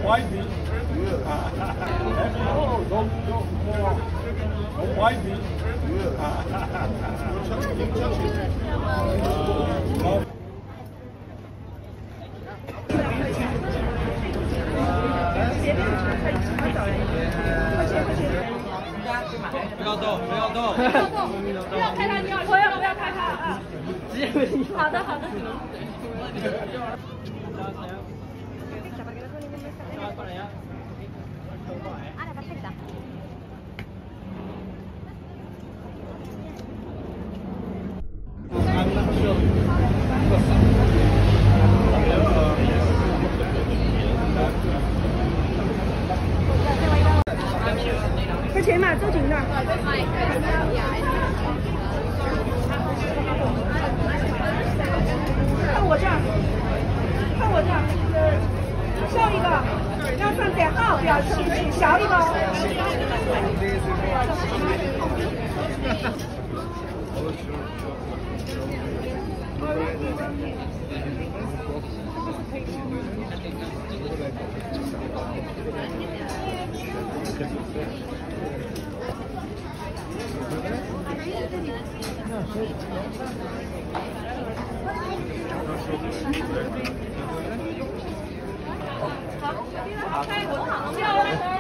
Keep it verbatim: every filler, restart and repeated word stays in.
wifey. Oh, don't, don't, don't wifey. 不要动，不要动， 不要开他，不要不要不要开他啊！好的好的。 快前嘛，周紧的。看我这儿，看我这儿，笑一个，要上点号表情，请小一个哦。 好，开始，好，